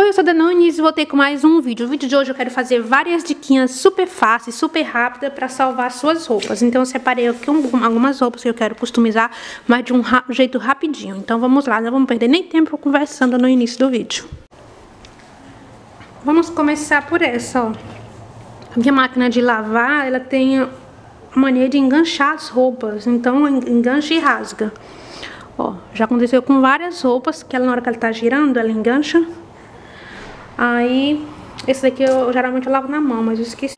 eu sou a Dananes e voltei com mais um vídeo. No vídeo de hoje eu quero fazer várias diquinhas super fáceis, super rápidas para salvar suas roupas. Então eu separei aqui algumas roupas que eu quero customizar, mas de um jeito rapidinho. Então vamos lá, não vamos perder nem tempo conversando no início do vídeo. Vamos começar por essa, ó. A minha máquina de lavar, ela tem a mania de enganchar as roupas, então engancha e rasga. Ó, já aconteceu com várias roupas, que ela, na hora que ela tá girando, ela engancha. Aí, esse daqui eu geralmente lavo na mão, mas eu esqueci.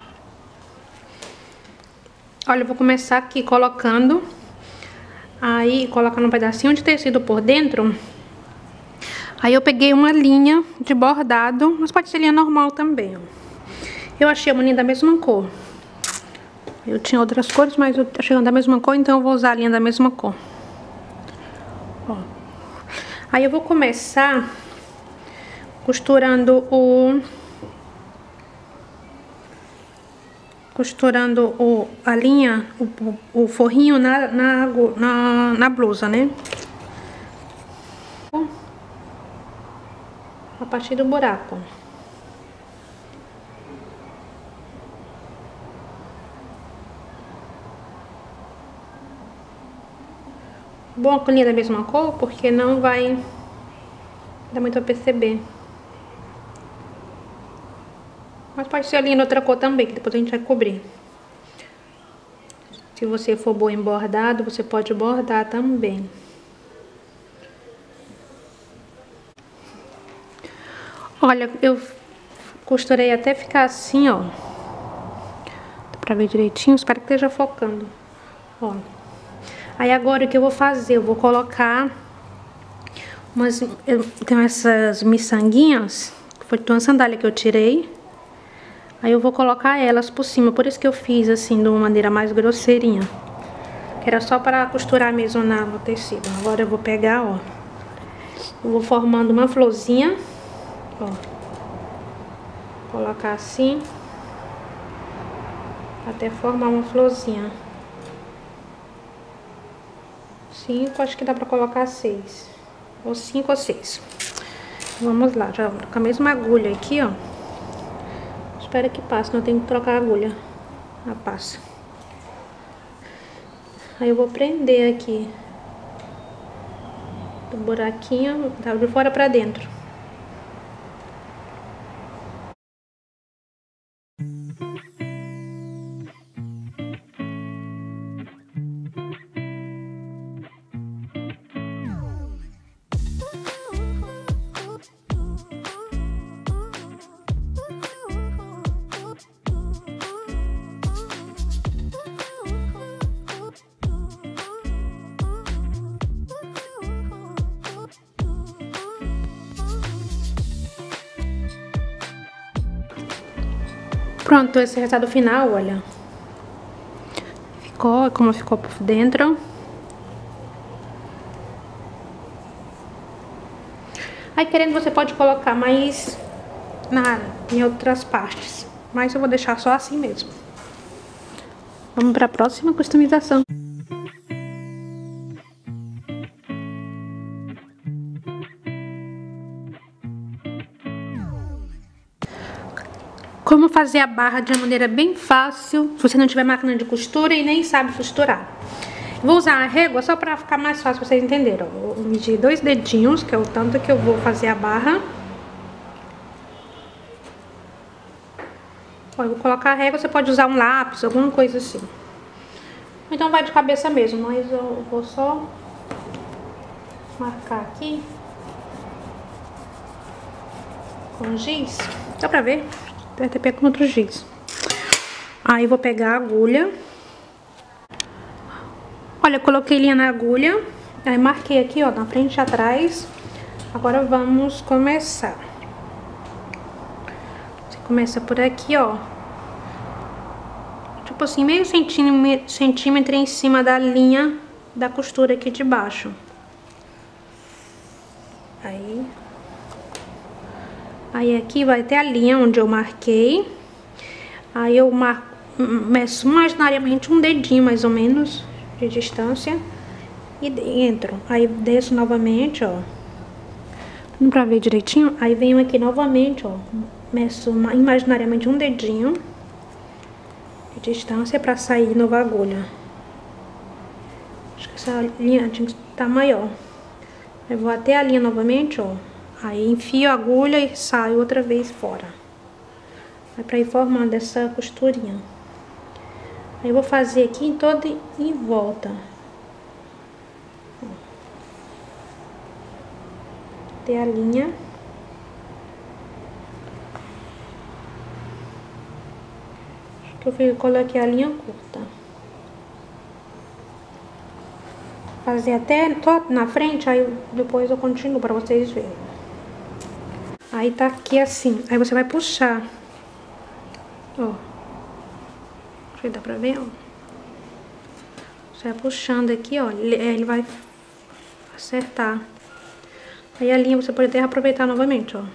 Olha, eu vou começar aqui colocando. Aí, colocando um pedacinho de tecido por dentro. Aí eu peguei uma linha de bordado, mas pode ser linha normal também, ó. Eu achei uma linha da mesma cor. Eu tinha outras cores, mas eu achei uma da mesma cor, então eu vou usar a linha da mesma cor. Ó. Aí eu vou começar costurando a linha, o forrinho na blusa, né? A partir do buraco. Bom com linha da mesma cor, porque não vai dar muito a perceber. Mas pode ser a linha de outra cor também, que depois a gente vai cobrir. Se você for boa em bordado, você pode bordar também. Olha, eu costurei até ficar assim, ó. Dá pra ver direitinho, espero que esteja focando. Ó. Aí agora o que eu vou fazer? Eu vou colocar eu tenho essas miçanguinhas, que foi de uma sandália que eu tirei. Aí eu vou colocar elas por cima, por isso que eu fiz assim, de uma maneira mais grosseirinha. Que era só para costurar mesmo no tecido. Agora eu vou pegar, ó. Eu vou formando uma florzinha, ó. Colocar assim, até formar uma florzinha. 5, acho que dá pra colocar 6. Ou 5 ou 6. Vamos lá, já com a mesma agulha aqui, ó. Espera que passe, não tem que trocar a agulha. Ah, passa. Aí eu vou prender aqui do buraquinho, tá de fora pra dentro. Pronto, esse é o resultado final, olha. Ficou como ficou por dentro. Aí, querendo, você pode colocar mais em outras partes. Mas eu vou deixar só assim mesmo. Vamos para a próxima customização. Como fazer a barra de uma maneira bem fácil, se você não tiver máquina de costura e nem sabe costurar. Vou usar a régua só para ficar mais fácil pra vocês entenderem. Vou medir 2 dedinhos, que é o tanto que eu vou fazer a barra. Ó, eu vou colocar a régua, você pode usar um lápis, alguma coisa assim. Então vai de cabeça mesmo, mas eu vou só marcar aqui com giz. Dá pra ver? Deve ter pego com outro giz. Aí eu vou pegar a agulha. Olha, eu coloquei linha na agulha. Aí marquei aqui, ó, na frente e atrás. Agora vamos começar. Você começa por aqui, ó. Tipo assim, meio centímetro em cima da linha da costura aqui de baixo. Aí aqui vai ter a linha onde eu marquei. Aí eu meço imaginariamente um dedinho mais ou menos de distância e entro. Aí desço novamente, ó. Pra ver direitinho, aí venho aqui novamente, ó, meço imaginariamente um dedinho de distância pra sair nova agulha. Acho que essa linha tinha que estar maior. Eu vou até a linha novamente, ó, aí enfio a agulha e saio outra vez fora. É pra ir formando essa costurinha. Aí eu vou fazer aqui em toda em volta. Até a linha. Acho que eu coloquei a linha curta. Fazer até na frente, aí depois eu continuo pra vocês verem. Aí tá aqui assim, aí você vai puxar. Ó. Deixa eu dar pra ver, ó. Você vai puxando aqui, ó, ele vai acertar. Aí a linha você pode até aproveitar novamente, ó.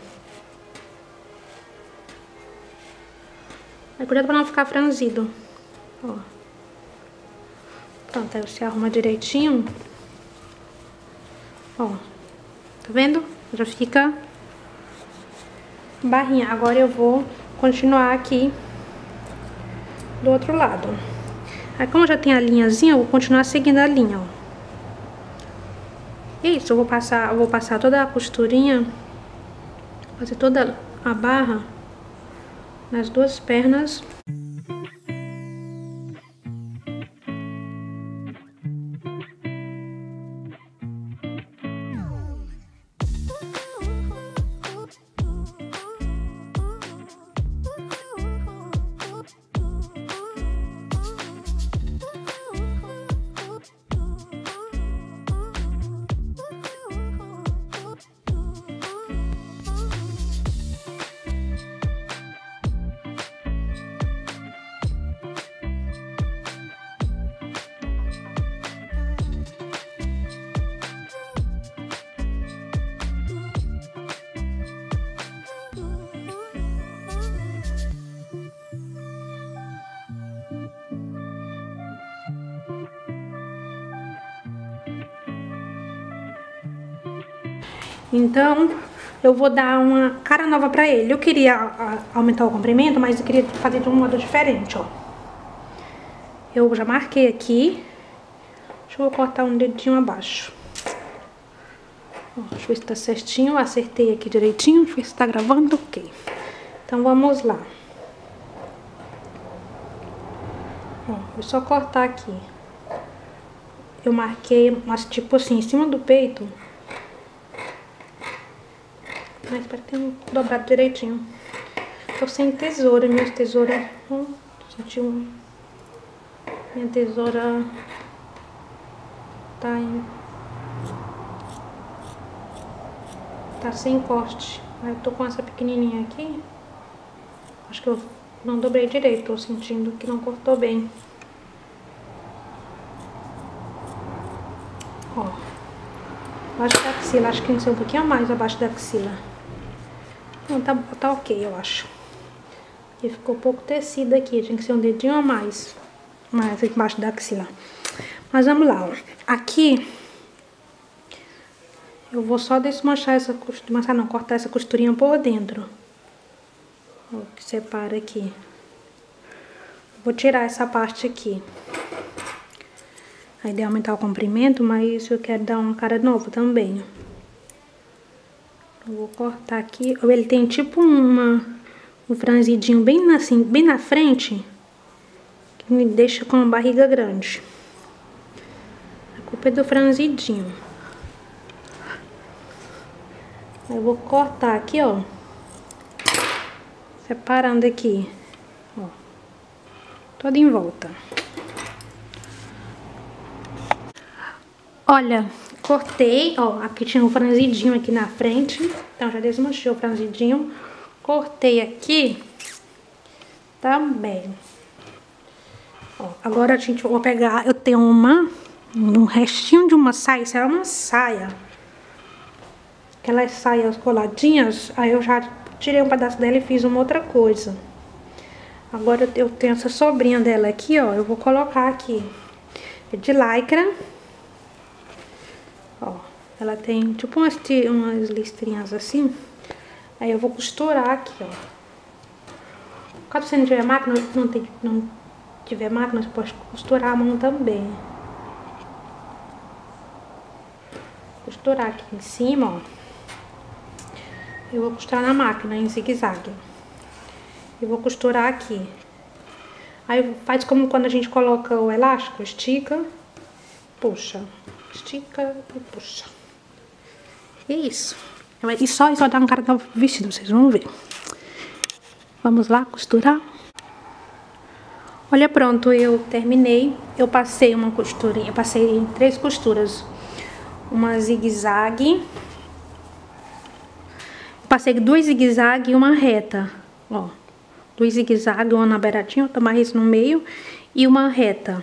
Aí cuidado pra não ficar franzido, ó. Pronto, aí você arruma direitinho. Ó, tá vendo? Já fica barrinha. Agora eu vou continuar aqui do outro lado. Aí como já tem a linhazinha, eu vou continuar seguindo a linha, ó. E é isso, eu vou passar toda a costurinha, fazer toda a barra nas duas pernas. Então, eu vou dar uma cara nova pra ele. Eu queria aumentar o comprimento, mas eu queria fazer de um modo diferente, ó. Eu já marquei aqui. Deixa eu cortar um dedinho abaixo. Ó, deixa eu ver se tá certinho. Eu acertei aqui direitinho. Deixa eu ver se tá gravando. Ok. Então, vamos lá. Ó, vou só cortar aqui. Eu marquei, mas tipo assim, em cima do peito. Mas para ter um dobrado direitinho. Tô sem tesoura, minha tesoura. Senti minha tesoura tá sem corte. Aí eu tô com essa pequenininha aqui. Acho que eu não dobrei direito. Tô sentindo que não cortou bem. Ó. Abaixo da axila. Acho que tem que ser um pouquinho a mais abaixo da axila. Não, tá ok, eu acho. Porque ficou pouco tecido aqui. Tinha que ser um dedinho a mais. Mais aqui embaixo da axila. Mas vamos lá, ó. Aqui eu vou só desmanchar essa costurinha. Não, cortar essa costurinha por dentro. Ó, que separa aqui. Vou tirar essa parte aqui. A ideia é aumentar o comprimento, mas eu quero dar uma cara nova também. Eu vou cortar aqui. Ele tem tipo um franzidinho bem assim, bem na frente, que me deixa com a barriga grande. A culpa é do franzidinho. Eu vou cortar aqui, ó, separando aqui, ó, toda em volta. Olha, cortei, ó, aqui tinha um franzidinho aqui na frente, então já desmanchei o franzidinho. Cortei aqui também. Ó, agora a gente vai pegar, eu tenho um restinho de uma saia, isso era uma saia. Aquelas saias coladinhas, aí eu já tirei um pedaço dela e fiz uma outra coisa. Agora eu tenho essa sobrinha dela aqui, ó, eu vou colocar aqui. É de lycra. Ó, Ela tem tipo umas listrinhas assim. Aí eu vou costurar aqui, ó. Caso você não tiver máquina, não tiver máquina, você pode costurar a mão também. Costurar aqui em cima, ó. Eu vou costurar na máquina em zigue-zague. Eu vou costurar aqui. Aí faz como quando a gente coloca o elástico, estica, puxa, estica e puxa. E é isso. E só dá um cara no vestido, vocês vão ver. Vamos lá costurar. Olha, pronto, eu terminei. Eu passei uma costurinha, eu passei 3 costuras. Uma zigue-zague. Passei 2 zigue-zague e uma reta, ó. 2 zigue-zague, uma na beiradinha, outra mais no meio e uma reta.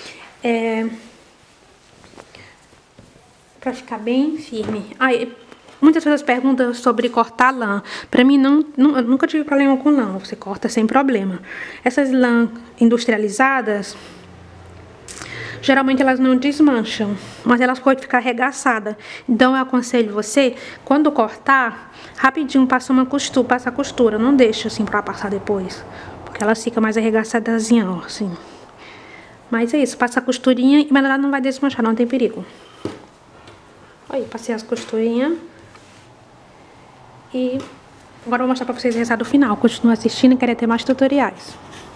Pra ficar bem firme. Muitas pessoas perguntam sobre cortar lã. Pra mim, eu nunca tive problema com lã. Você corta sem problema. Essas lã industrializadas, geralmente elas não desmancham, mas elas podem ficar arregaçadas. Então eu aconselho você, quando cortar, rapidinho passa a costura. Não deixa assim pra passar depois, porque ela fica mais arregaçadazinha, ó, assim. Mas é isso, passa a costurinha, mas ela não vai desmanchar, não tem perigo. Aí, passei as costurinhas. E agora eu vou mostrar pra vocês o resultado final. Continua assistindo e querer ter mais tutoriais.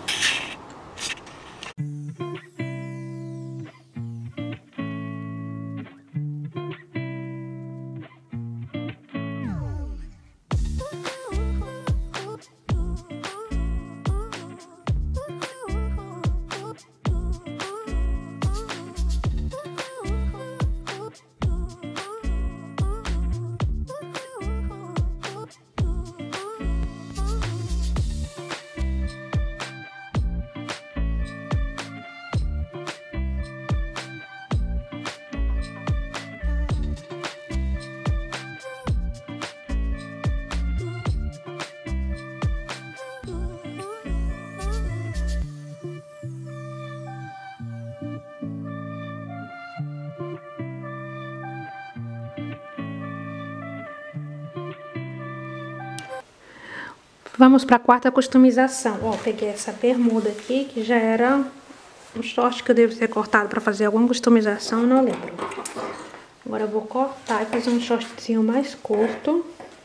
Vamos para a 4ª customização. Ó, peguei essa bermuda aqui, que já era um short que eu devo ter cortado para fazer alguma customização, não lembro. Agora eu vou cortar e fazer um shortzinho mais curto.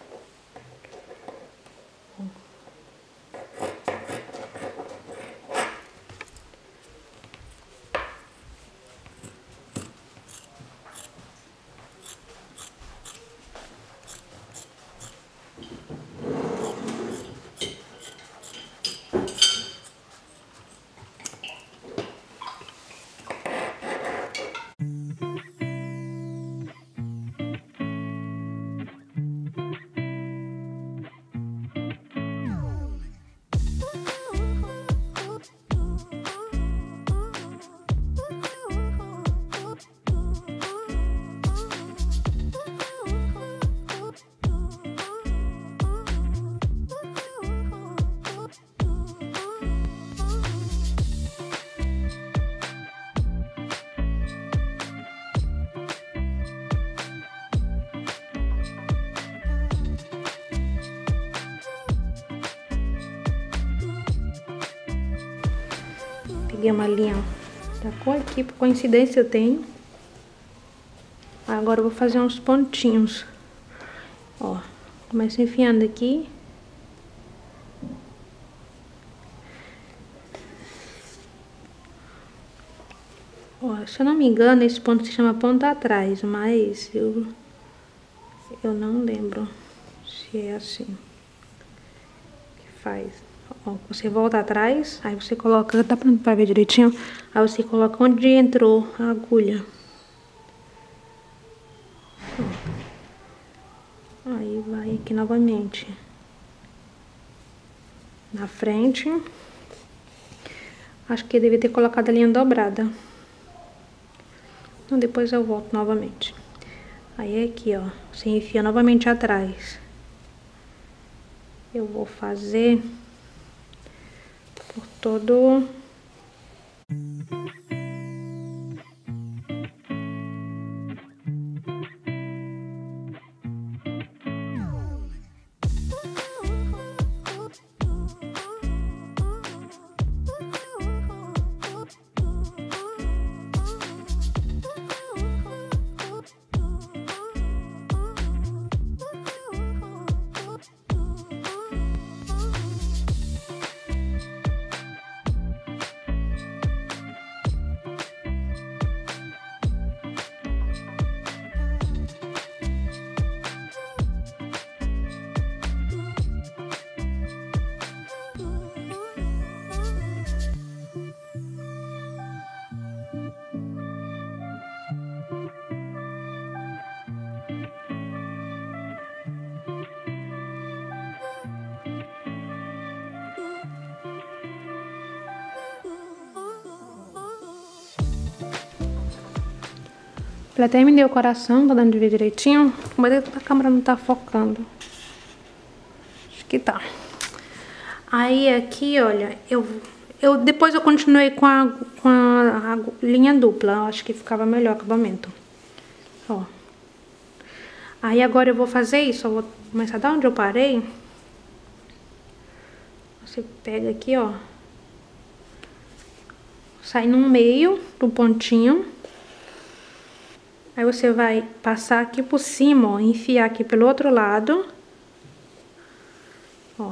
Peguei uma linha da cor aqui, por coincidência eu tenho. Agora eu vou fazer uns pontinhos. Ó, começo enfiando aqui. Ó, se eu não me engano, esse ponto se chama ponto atrás, mas eu não lembro se é assim que faz. Ó, você volta atrás, aí você coloca, dá pra ver direitinho, aí você coloca onde entrou a agulha. Aí vai aqui novamente na frente. Acho que eu devia ter colocado a linha dobrada. Então depois eu volto novamente. Aí aqui, ó, você enfia novamente atrás. Eu vou fazer por todo... Já terminei o coração, tá dando de ver direitinho. Mas a câmera não tá focando. Acho que tá. Aí aqui, olha, depois eu continuei com a linha dupla. Eu acho que ficava melhor o acabamento. Ó. Aí agora eu vou fazer isso. Eu vou começar da onde eu parei. Você pega aqui, ó. Sai no meio do pontinho. Aí você vai passar aqui por cima, ó. Enfiar aqui pelo outro lado. Ó.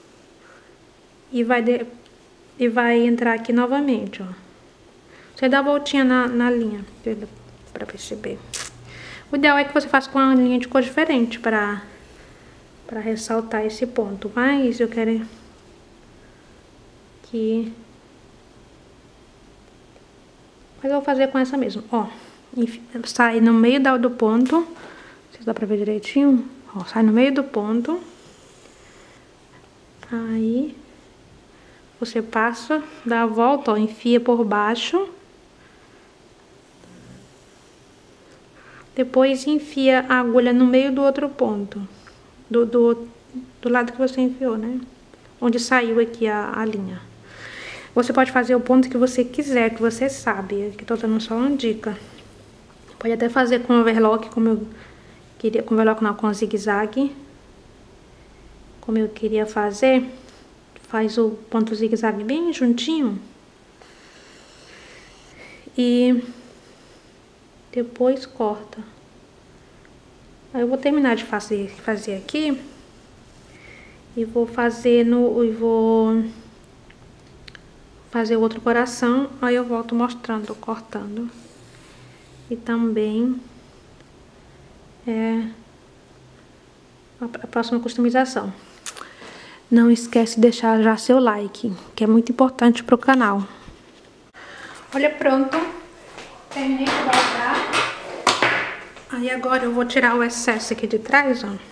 E vai entrar aqui novamente, ó. Você dá a voltinha na linha, pra perceber. O ideal é que você faça com uma linha de cor diferente pra ressaltar esse ponto. Mas eu quero que... Mas eu vou fazer com essa mesmo, ó. Sai no meio do ponto. Não sei se dá pra ver direitinho. Ó, sai no meio do ponto. Aí... Você passa, dá a volta, ó, enfia por baixo. Depois enfia a agulha no meio do outro ponto. Do lado que você enfiou, né? Onde saiu aqui a linha. Você pode fazer o ponto que você quiser, que você sabe. Aqui tô dando só uma dica. Pode até fazer com overlock, como eu queria. Com overlock não, com zigue-zague. Como eu queria fazer. Faz o ponto zigue-zague bem juntinho. E depois corta. Aí eu vou terminar de fazer aqui. E vou fazer vou fazer o outro coração. Aí eu volto mostrando, cortando. E também a próxima customização. Não esquece de deixar já seu like, que é muito importante pro canal. Olha, pronto. Terminei de bordar. Aí agora eu vou tirar o excesso aqui de trás, ó.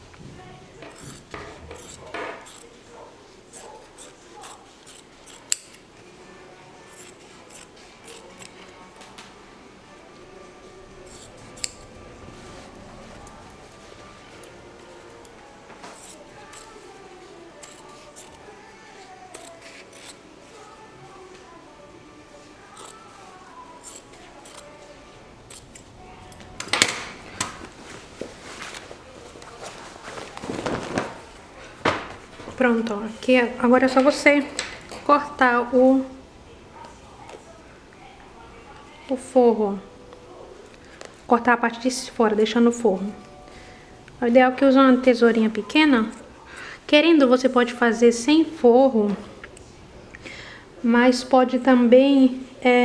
Pronto, ó. Aqui agora é só você cortar o forro, ó. Cortar a parte de fora, deixando o forro. O ideal é que use uma tesourinha pequena. Querendo, você pode fazer sem forro, mas pode também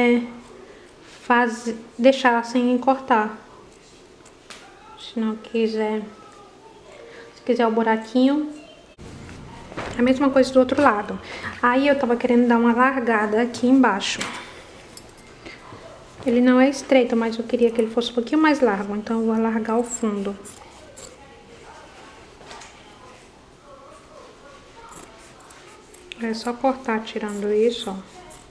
deixar sem cortar. Se não quiser, se quiser o buraquinho. A mesma coisa do outro lado. Aí eu tava querendo dar uma largada aqui embaixo. Ele não é estreito, mas eu queria que ele fosse um pouquinho mais largo. Então eu vou alargar o fundo. É só cortar tirando isso, ó.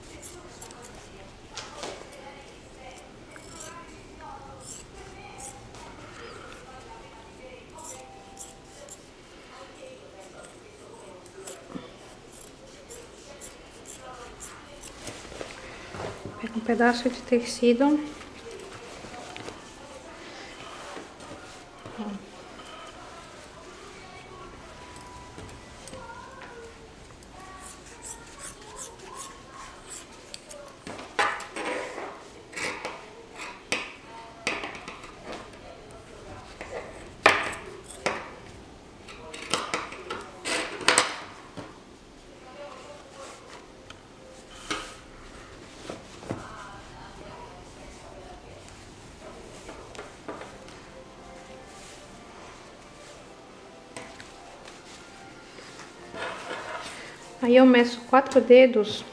Pega um pedaço de tecido. Aí eu meço 4 dedos.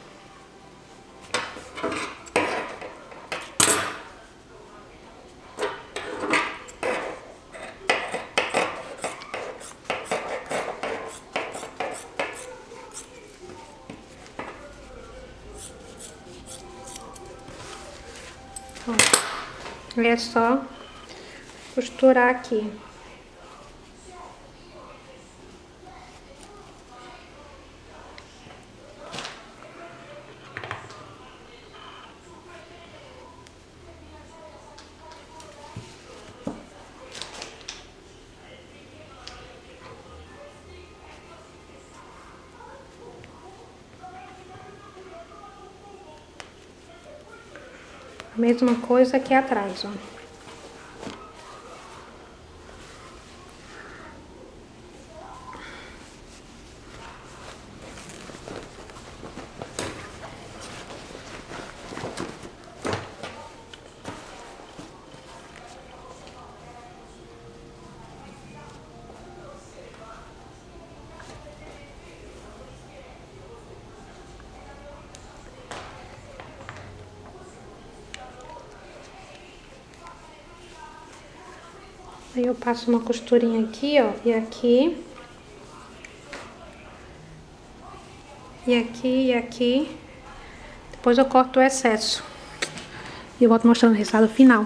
Ó. É só costurar aqui. A mesma coisa aqui atrás, ó. Aí eu passo uma costurinha aqui, ó, e aqui. E aqui, e aqui. Depois eu corto o excesso. E eu volto mostrando o resultado final.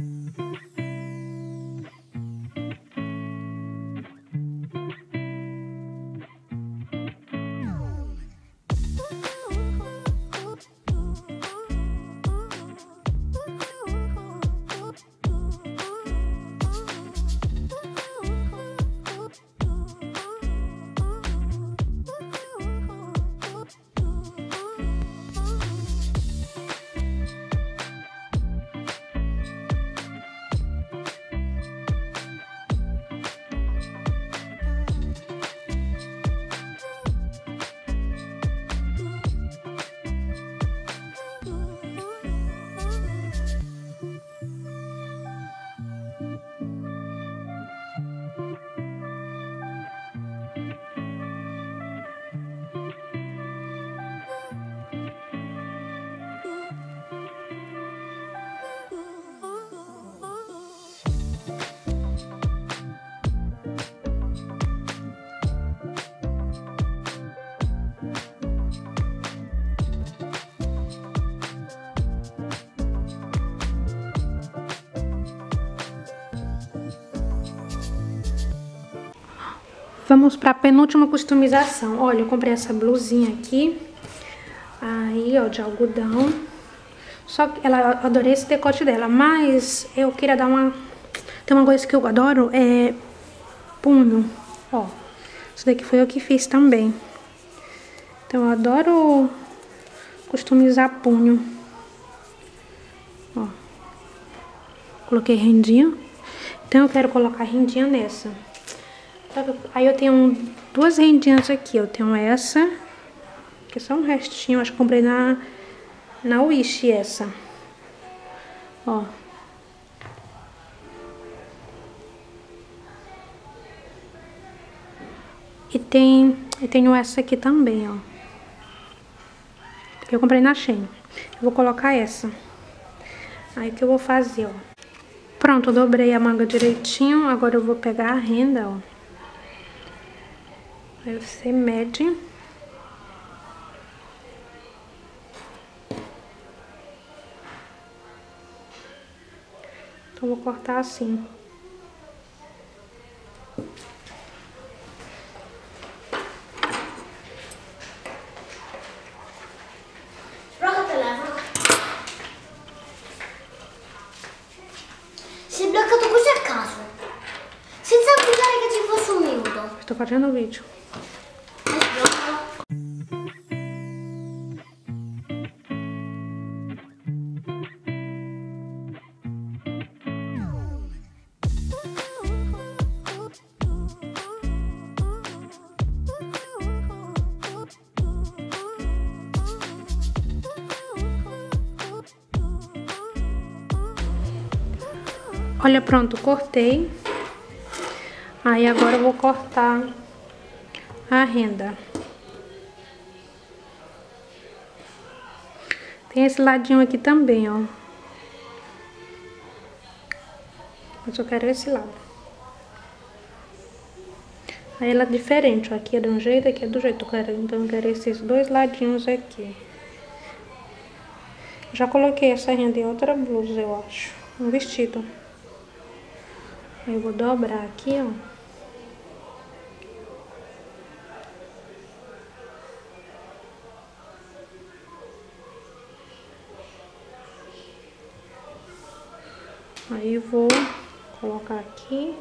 Vamos para a penúltima customização. Olha, eu comprei essa blusinha aqui. Aí, ó, de algodão. Só que eu adorei esse decote dela, mas eu queria dar uma... Tem uma coisa que eu adoro, é punho. Ó, isso daqui foi eu que fiz também. Então, eu adoro customizar punho. Ó, coloquei rendinha. Então, eu quero colocar rendinha nessa. Aí eu tenho duas rendinhas aqui. Eu tenho essa, que é só um restinho. Acho que comprei na Wish essa. Ó. E tenho essa aqui também, ó. Que eu comprei na Shein. Eu vou colocar essa. Aí o que eu vou fazer, ó. Pronto, eu dobrei a manga direitinho. Agora eu vou pegar a renda, ó. Aí você mede. Então, eu vou cortar assim. Si è bloccato così a caso, senza avvisare che ci fosse un minuto. Sto facendo un video. Olha, pronto, cortei. Aí agora eu vou cortar a renda. Tem esse ladinho aqui também, ó. Mas eu quero esse lado. Aí ela é diferente, ó. Aqui é de um jeito, aqui é do jeito que eu quero. Então eu quero esses dois ladinhos aqui. Já coloquei essa renda em outra blusa, eu acho. um vestido. Aí eu vou dobrar aqui, ó. Aí eu vou colocar aqui.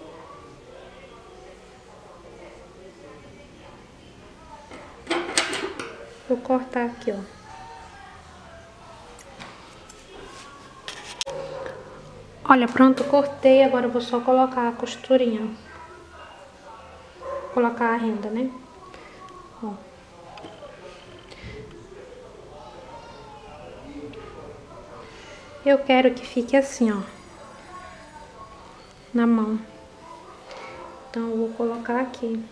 Vou cortar aqui, ó. Olha, pronto, cortei. Agora eu vou só colocar a costurinha. Vou colocar a renda, né? Ó. Eu quero que fique assim, ó. Na mão. Então eu vou colocar aqui.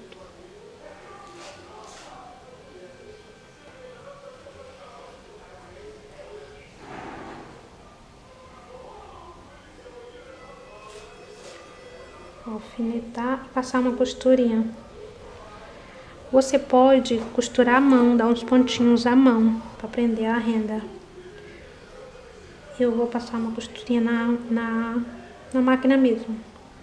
Alfinetar e passar uma costurinha. Você pode costurar à mão, dar uns pontinhos à mão para prender a renda. Eu vou passar uma costurinha na máquina mesmo.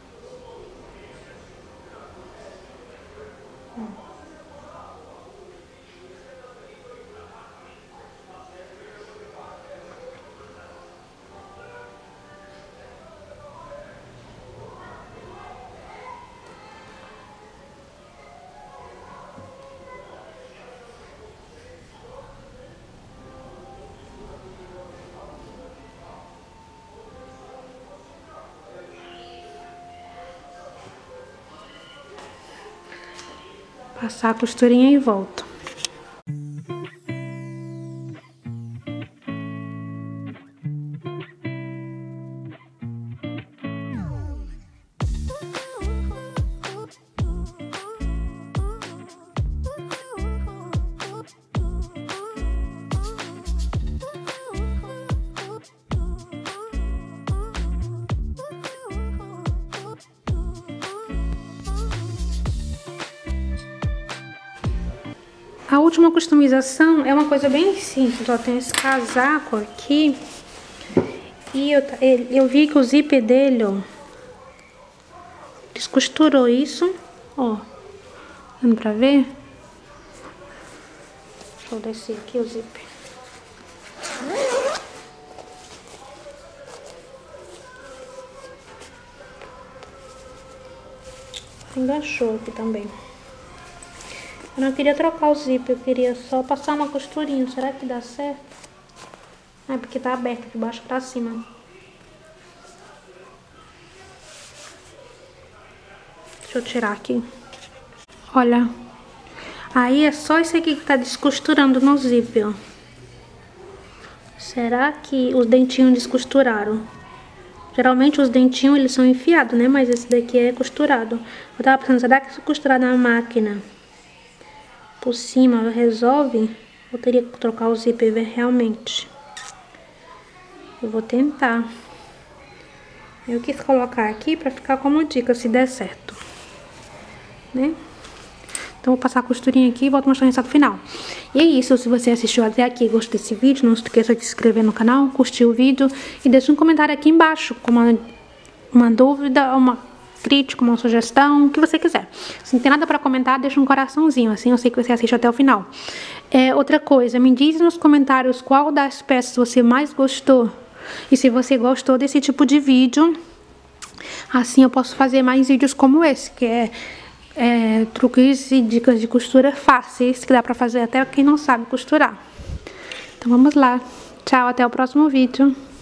Passar a costurinha e volto. A última customização é uma coisa bem simples, ó, tem esse casaco aqui e eu vi que o zíper dele, ó, descosturou isso, ó, dando pra ver? Deixa eu descer aqui o zíper. Enganchou aqui também. Eu não queria trocar o zíper, eu queria só passar uma costurinha. Será que dá certo? É porque tá aberto de baixo pra cima. Deixa eu tirar aqui. Olha. Aí é só esse aqui que tá descosturando no zíper, ó. Será que os dentinhos descosturaram? Geralmente os dentinhos eles são enfiados, né? Mas esse daqui é costurado. Eu tava pensando, será que se costurar na máquina por cima resolve? Eu teria que trocar o zíper e ver realmente. Eu vou tentar. Eu quis colocar aqui pra ficar como dica, se der certo, né? Então vou passar a costurinha aqui e volto mostrar o resultado final. E é isso, se você assistiu até aqui e gostou desse vídeo, não se esqueça de se inscrever no canal, curtir o vídeo e deixa um comentário aqui embaixo com uma dúvida, uma crítica, uma sugestão, o que você quiser. Se não tem nada pra comentar, deixa um coraçãozinho, assim eu sei que você assiste até o final. Outra coisa, me diz nos comentários qual das peças você mais gostou e se você gostou desse tipo de vídeo, assim eu posso fazer mais vídeos como esse, que é truques e dicas de costura fáceis, que dá pra fazer até quem não sabe costurar. Então vamos lá. Tchau, até o próximo vídeo.